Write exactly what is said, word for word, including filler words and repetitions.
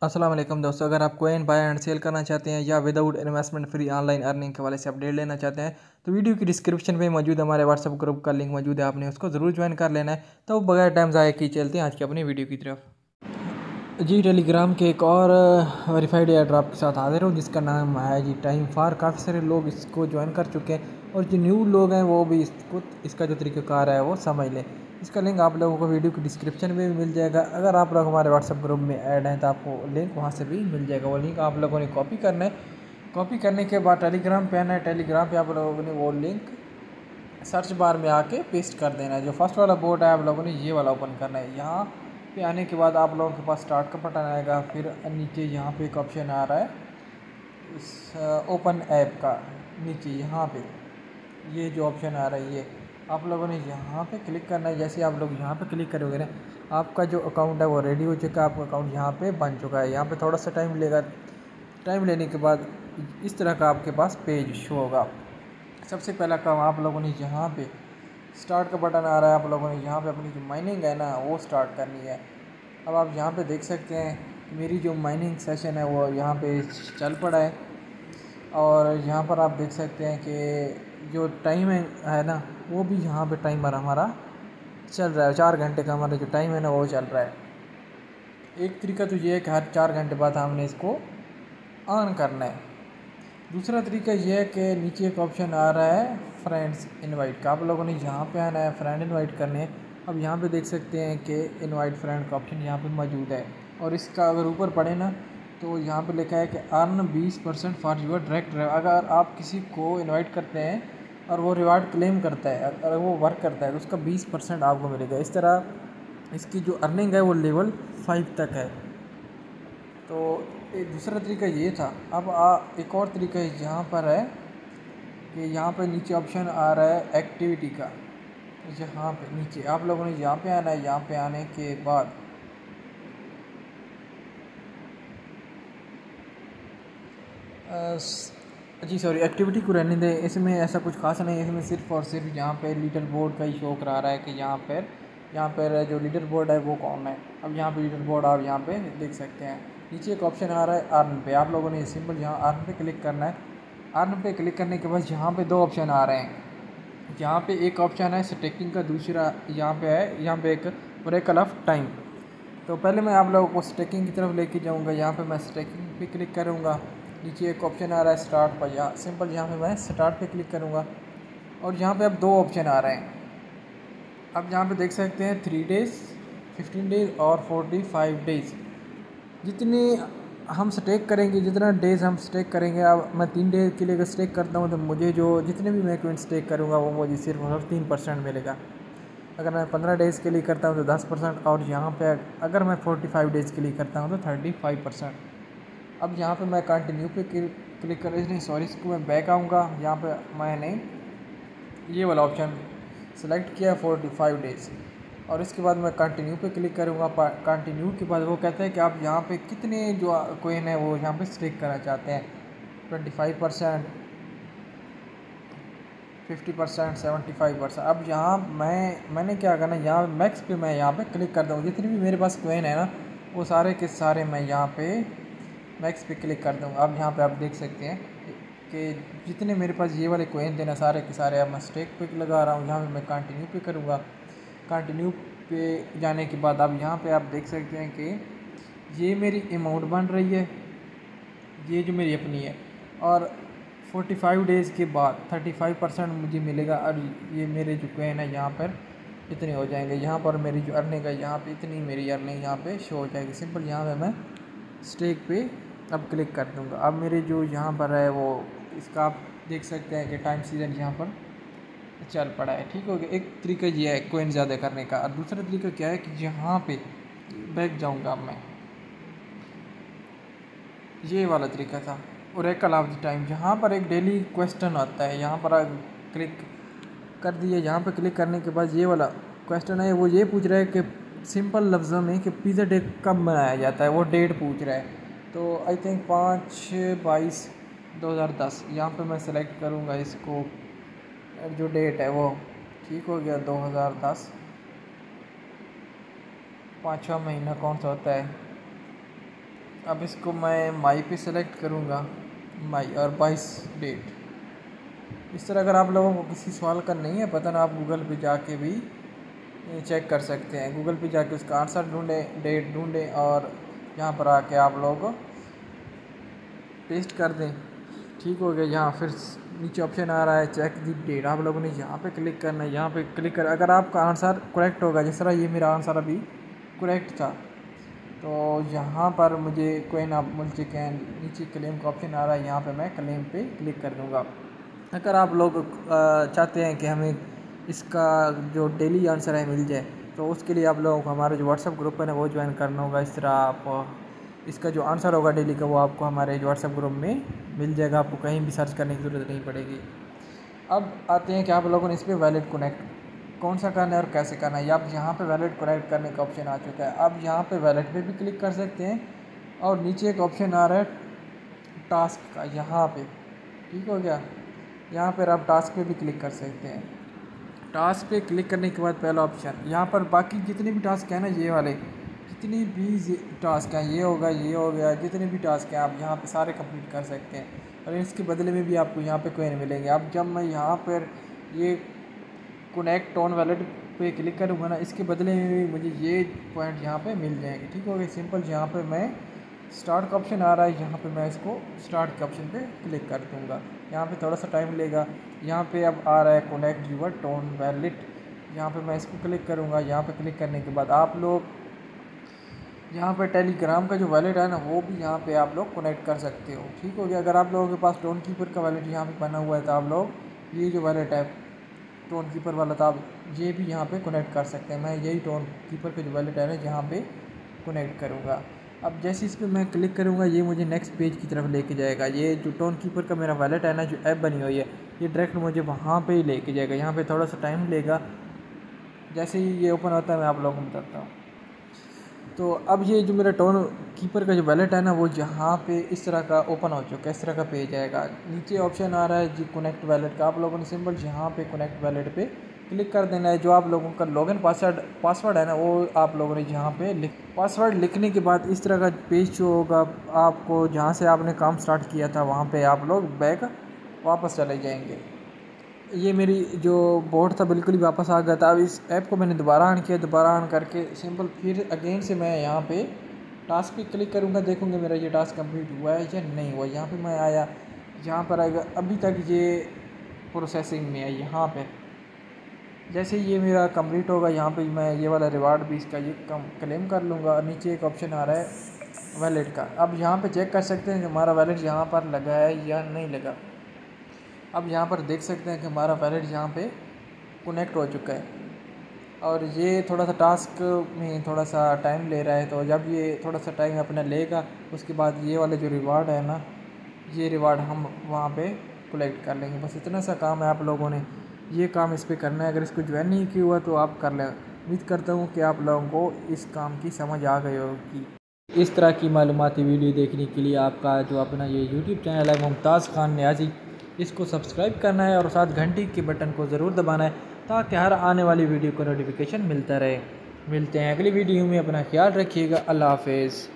अस्सलाम वालेकुम दोस्तों, अगर आप कोइन बाय एंड सेल करना चाहते हैं या without investment free online earning के वाले से अपडेट लेना चाहते हैं तो वीडियो की डिस्क्रिप्शन में मौजूद हमारे व्हाट्सअप ग्रुप का लिंक मौजूद है, आपने उसको ज़रूर ज्वाइन कर लेना है। तो बगैर टाइम ज़ाया किए चलते हैं आज की अपनी वीडियो की तरफ। जी, टेलीग्राम के एक और वेरीफाइड एयर ड्रॉप के साथ हाजिर हूँ जिसका नाम है जी टाइम फार। काफ़ी सारे लोग इसको ज्वाइन कर चुके हैं और जो न्यू लोग हैं वो भी इसको इसका जो तरीक़ाकार है वो समझ लें। इसका लिंक आप लोगों को वीडियो की डिस्क्रिप्शन में भी मिल जाएगा। अगर आप लोग हमारे व्हाट्सएप ग्रुप में ऐड हैं तो आपको लिंक वहाँ से भी मिल जाएगा। वो लिंक आप लोगों ने कॉपी करना है। कॉपी करने के बाद टेलीग्राम पे आना है। टेलीग्राम पे आप लोगों ने वो लिंक सर्च बार में आके पेस्ट कर देना है। जो फर्स्ट वाला बोर्ड है आप लोगों ने ये वाला ओपन करना है। यहाँ पे आने के बाद आप लोगों के पास स्टार्ट का बटन आएगा, फिर नीचे यहाँ पे एक ऑप्शन आ रहा है इस ओपन ऐप का। नीचे यहाँ पे ये जो ऑप्शन आ रहा है ये आप लोगों ने यहाँ पे क्लिक करना है। जैसे आप लोग यहाँ पे क्लिक करोगे ना, आपका जो अकाउंट है वो रेडी हो चुका है, आपका अकाउंट यहाँ पे बन चुका है। यहाँ पे थोड़ा सा टाइम लेगा। टाइम लेने के बाद इस तरह का आपके पास पेज शो होगा। सबसे पहला काम आप लोगों ने यहाँ पे स्टार्ट का बटन आ रहा है, आप लोगों ने यहाँ पे अपनी जो माइनिंग है ना वो स्टार्ट करनी है। अब आप यहाँ पे देख सकते हैं कि मेरी जो माइनिंग सेशन है वो यहाँ पे चल पड़ा है और यहाँ पर आप देख सकते हैं कि जो टाइम है ना वो भी यहाँ पे टाइमर हमारा चल रहा है। चार घंटे का हमारा जो टाइम है ना वो चल रहा है। एक तरीका तो ये है कि हर चार घंटे बाद हमने इसको ऑन करना है। दूसरा तरीका ये है कि नीचे एक ऑप्शन आ रहा है फ्रेंड्स इनवाइट का, आप लोगों ने यहाँ पे आना है, फ्रेंड इनवाइट करने हैं। अब यहाँ पे देख सकते हैं कि इनवाइट फ्रेंड का ऑप्शन यहाँ पे मौजूद है और इसका अगर ऊपर पढ़े ना तो यहाँ पे लिखा है कि अर्न बीस परसेंट फॉर यूर डायरेक्ट। अगर आप किसी को इनवाइट करते हैं और वो रिवार्ड क्लेम करता है, अगर वो वर्क करता है तो उसका बीस परसेंट आपको मिलेगा। इस तरह इसकी जो अर्निंग है वो लेवल फाइव तक है। तो एक दूसरा तरीका ये था। अब आ, एक और तरीका यहाँ पर है कि यहाँ पे नीचे ऑप्शन आ रहा है एक्टिविटी का। यहाँ पे नीचे आप लोगों ने यहाँ पे आना है। यहाँ पे आने के बाद जी सॉरी एक्टिविटी को रहने दें, इसमें ऐसा कुछ खास नहीं है। इसमें सिर्फ और सिर्फ यहाँ पे लीडर बोर्ड का ही शो करा रहा है कि यहाँ पर यहाँ पर जो लीडर बोर्ड है वो कौन है। अब यहाँ पे लीडर बोर्ड आप यहाँ पे देख सकते हैं। नीचे एक ऑप्शन आ रहा है अर्न पे, आप लोगों ने सिंपल यहाँ अर्न पे क्लिक करना है। अर्न पे क्लिक करने के बाद यहाँ पे दो ऑप्शन आ रहे हैं। यहाँ पे एक ऑप्शन है स्टेकिंग का, दूसरा यहाँ पे है यहाँ पे एक ब्रेकल ऑफ टाइम। तो पहले मैं आप लोगों को स्टेकिंग की तरफ लेके जाऊँगा। यहाँ पे मैं स्टेकिंग पे क्लिक करूँगा। नीचे एक ऑप्शन आ रहा है स्टार्ट पर, यहाँ सिंपल यहाँ पे मैं स्टार्ट पे क्लिक करूँगा और यहाँ पे अब दो ऑप्शन आ रहे हैं। अब यहाँ पे देख सकते हैं थ्री डेज़, फिफ्टीन डेज़ और फोर्टी फाइव डेज़। जितनी हम स्टेक करेंगे, जितना डेज़ हम स्टेक करेंगे, अब मैं तीन डेज़ के लिए अगर स्टेक करता हूँ तो मुझे जो जितने भी मैं कॉइन स्टेक करूँगा वो मुझे सिर्फ और सिर्फ तीन परसेंट मिलेगा। अगर मैं पंद्रह डेज़ के लिए करता हूँ तो दस परसेंट और यहाँ पे अगर मैं फोर्टी फाइव डेज़ के लिए करता हूँ तो थर्टी फाइव परसेंट। अब यहाँ पे मैं कंटिन्यू पे क्लिक कर नहीं सॉरी इसको मैं बैक आऊँगा। यहाँ पे मैंने ये वाला ऑप्शन सेलेक्ट किया फोर्टी फाइव डेज़ और इसके बाद मैं कंटिन्यू पे क्लिक करूँगा। कंटिन्यू के बाद वो कहता है कि आप यहाँ पे कितने जो कोइन है वो यहाँ पे स्टेक करना चाहते हैं, twenty five percent, fifty percent, seventy five percent. अब यहाँ मैं मैंने क्या करना है, यहाँ मैक्स पे मैं यहाँ पे क्लिक करता हूँ। जितनी भी मेरे पास कोइन है ना वो सारे के सारे मैं यहाँ पे मैक्स पे क्लिक कर दूँगा। अब यहाँ पे आप देख सकते हैं कि जितने मेरे पास ये वाले कोइन थे ना सारे के सारे अब मैं स्टेक पे लगा रहा हूँ। यहाँ पे मैं कंटिन्यू पे करूँगा। कंटिन्यू पे जाने के बाद अब यहाँ पे आप देख सकते हैं कि ये मेरी अमाउंट बन रही है, ये जो मेरी अपनी है, और फोर्टी फाइव डेज़ के बाद थर्टी फाइव परसेंट मुझे मिलेगा और ये मेरे जो कोइन है यहाँ पर इतने हो जाएंगे। यहाँ पर मेरी जो अर्निंग है यहाँ पे इतनी मेरी अर्निंग यहाँ पे शो हो जाएगी। सिंपल यहाँ पे मैं स्टेक पे अब क्लिक कर दूँगा। अब मेरे जो यहाँ पर है वो इसका आप देख सकते हैं कि टाइम सीजन यहाँ पर चल पड़ा है। ठीक हो गया। एक तरीका ये है कोइन ज़्यादा करने का और दूसरा तरीका क्या है कि यहाँ पे बैक जाऊँगा मैं, ये वाला तरीका था ओरेकल ऑफ द टाइम। यहाँ पर एक डेली क्वेश्चन आता है, यहाँ पर क्लिक कर दिए। यहाँ पे क्लिक करने के बाद ये वाला क्वेश्चन है, वो ये पूछ रहा है कि सिंपल लफ्ज़ों में कि पिज़्ज़ा डे कब मनाया जाता है, वो डेट पूछ रहा है। तो आई थिंक पाँच बाईस दो हज़ार दस यहाँ पे मैं सेलेक्ट करूँगा इसको, जो डेट है वो ठीक हो गया दो हज़ार दस। पाँचवा महीना कौन सा होता है, अब इसको मैं माई पे सेलेक्ट करूँगा, माई और बाईस डेट। इस तरह अगर आप लोगों को किसी सवाल का नहीं है पता ना, आप गूगल पे जाके भी चेक कर सकते हैं। गूगल पे जाके उसका आंसर ढूंढें, डेट ढूंढें और यहाँ पर आके आप लोग पेस्ट कर दें। ठीक हो गया। यहाँ फिर नीचे ऑप्शन आ रहा है चेक दी डेट, आप लोगों ने यहाँ पे क्लिक करना है। यहाँ पे क्लिक कर, अगर आपका आंसर करेक्ट होगा, जिस तरह ये मेरा आंसर अभी करेक्ट था, तो यहाँ पर मुझे कोई ना मुझे कैन नीचे क्लेम का ऑप्शन आ रहा है, यहाँ पे मैं क्लेम पे क्लिक कर दूँगा। अगर आप लोग चाहते हैं कि हमें इसका जो डेली आंसर है मिल जाए, तो उसके लिए आप लोगों को हमारा जो व्हाट्सअप ग्रुप है ना वो ज्वाइन करना होगा। इस तरह आप इसका जो आंसर होगा डेली का वो आपको हमारे व्हाट्सएप ग्रुप में मिल जाएगा, आपको कहीं भी सर्च करने की ज़रूरत नहीं पड़ेगी। अब आते हैं कि आप लोगों ने इस पर वैलेट कनेक्ट कौन सा करना है और कैसे करना है। आप यहाँ पे वैलेट कनेक्ट करने का ऑप्शन आ चुका है। अब यहाँ पे वैलेट पे भी क्लिक कर सकते हैं और नीचे एक ऑप्शन आ रहा है टास्क का, यहाँ पे ठीक हो गया। यहाँ पर आप टास्क पे भी क्लिक कर सकते हैं। टास्क पे क्लिक करने के बाद पहला ऑप्शन, यहाँ पर बाकी जितने भी टास्क हैं ना, ये वाले जितने भी टास्क हैं, ये होगा ये हो गया, जितने भी टास्क हैं आप यहाँ पे सारे कंप्लीट कर सकते हैं और इसके बदले में भी आपको यहाँ पे कोइन मिलेंगे। अब जब मैं यहाँ पर ये कनेक्ट ऑन वैलेट पे क्लिक करूँगा ना, इसके बदले में भी मुझे ये पॉइंट यहाँ पे मिल जाएंगे। ठीक हो गया, सिंपल। यहाँ पे मैं स्टार्ट का ऑप्शन आ रहा है, यहाँ पे मैं इसको स्टार्ट के ऑप्शन पे क्लिक कर दूँगा। यहाँ पे थोड़ा सा टाइम लेगा। यहाँ पे अब आ रहा है कनेक्ट यूर टोन वैलेट, यहाँ पे मैं इसको क्लिक करूँगा। यहाँ पे क्लिक करने के बाद आप लोग यहाँ पे टेलीग्राम का जो वैलेट है ना वो भी यहाँ पे आप लोग कनेक्ट कर सकते हो। ठीक हो गया। अगर आप लोगों के पास टोन कीपर का वैलेट यहाँ पे बना हुआ है तो आप लोग ये जो वैलेट है टोन कीपर वाला था, आप ये भी यहाँ पे कनेक्ट कर सकते हैं। मैं यही टोन कीपर का जो वैलेट है ना यहाँ पे कनेक्ट करूँगा। अब जैसे इस पर मैं क्लिक करूँगा ये मुझे नेक्स्ट पेज की तरफ लेके जाएगा। ये जो टोन कीपर का मेरा वैलेट है ना, जो ऐप बनी हुई है, ये डायरेक्ट मुझे वहाँ पे ही लेके जाएगा। यहाँ पे थोड़ा सा टाइम लेगा, जैसे ही ये ओपन होता है मैं आप लोगों को बताता हूँ। तो अब ये जो मेरा टोन कीपर का जो वैलेट है ना वो यहाँ पे इस तरह का ओपन हो चुका है, इस तरह का पेज आएगा। नीचे ऑप्शन आ रहा है जी कनेक्ट वैलेट का, आप लोगों ने सिंपल यहाँ पे कनेक्ट वैलेट पे क्लिक कर देना है। जो आप लोगों का लॉगिन पासवर्ड पासवर्ड है ना वो आप लोगों ने यहाँ पे लिख पासवर्ड लिखने के बाद इस तरह का पेज जो होगा, आपको जहाँ से आपने काम स्टार्ट किया था वहाँ पे आप लोग बैक वापस चले जाएंगे। ये मेरी जो बोर्ड था बिल्कुल ही वापस आ गया था। अब इस ऐप को मैंने दोबारा ऑन किया, दोबारा ऑन करके सिंपल फिर अगेन से मैं यहाँ पे टास्क पे क्लिक करूँगा, देखूँगा मेरा ये टास्क कंप्लीट हुआ है या नहीं हुआ। यहाँ पे मैं आया, यहाँ पर आएगा अभी तक ये प्रोसेसिंग में है। यहाँ पे जैसे ये मेरा कंप्लीट होगा, यहाँ पे मैं ये वाला रिवार्ड भी इसका ये कम क्लेम कर लूँगा। नीचे एक ऑप्शन आ रहा है वैलेट का, अब यहाँ पे चेक कर सकते हैं कि हमारा वैलेट यहाँ पर लगा है या नहीं लगा। अब यहाँ पर देख सकते हैं कि हमारा वैलेट यहाँ पे कनेक्ट हो चुका है और ये थोड़ा सा टास्क में थोड़ा सा टाइम ले रहा है। तो जब ये थोड़ा सा टाइम अपना लेगा उसके बाद ये वाला जो रिवार्ड है ना, ये रिवार्ड हम वहाँ पे कलेक्ट कर लेंगे। बस इतना सा काम है, आप लोगों ने ये काम इस पर करना है। अगर इसको ज्वाइन नहीं किया हुआ तो आप कर लें। उम्मीद करता हूँ कि आप लोगों को इस काम की समझ आ गई होगी। इस तरह की मालूमाती वीडियो देखने के लिए आपका जो अपना ये यूट्यूब चैनल है मुमताज़ खान न्याज़ी, इसको सब्सक्राइब करना है और साथ घंटी के बटन को ज़रूर दबाना है ताकि हर आने वाली वीडियो को नोटिफिकेशन मिलता रहे। मिलते हैं अगली वीडियो में, अपना ख्याल रखिएगा। अल्लाह हाफ़िज़।